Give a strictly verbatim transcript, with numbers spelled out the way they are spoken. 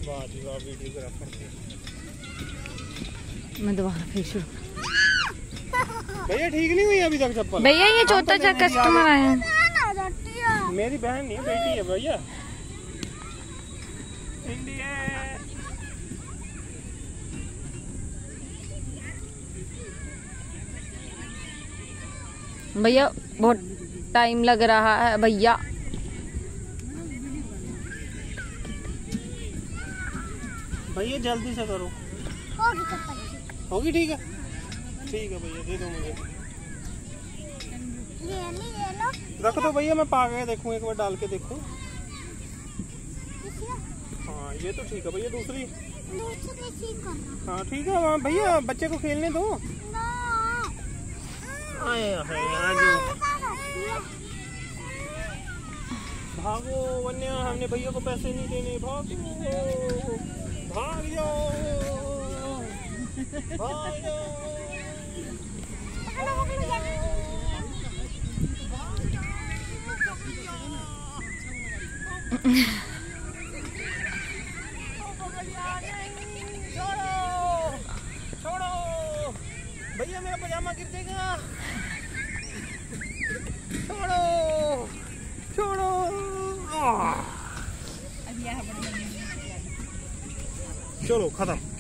वाह जी वाह वीडियोग्राफर। मैं दोबारा फिर शुरू। भैया ठीक नहीं हुई अभी तक चप्पल? भैया ये चौथा चा कस्टमर आया। मेरी बहन नहीं है, बेटी है भैया। इंडिया भैया बहुत टाइम लग रहा है भैया। भैया जल्दी से करो। होगी ठीक है, ठीक है भैया दे दो मुझे। रख दो भैया, मैं पा गया देखूं, एक बार डाल के देखूं। हाँ ये तो ठीक है भैया। दूसरी हाँ ठीक है। वहाँ भैया बच्चे को खेलने दो। आए भागो वन्या, हमने भैया को पैसे नहीं देने। भागो भाग जाओ भाग जाओ। छोड़ो छोड़ो भैया, मेरा पजामा गिर जाएगा। छोड़ो छोड़ो। चलो खत्म।